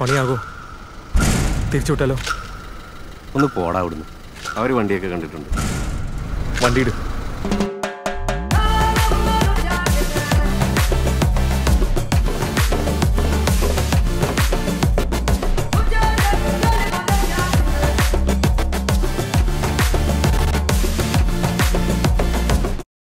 പണിയാകോ? തിരിച്ചുവിട്ടാലോ? ഒന്ന് പോടാ അവിടുന്ന്. അവർ വണ്ടിയൊക്കെ കണ്ടിട്ടുണ്ട്. വണ്ടിയിട്.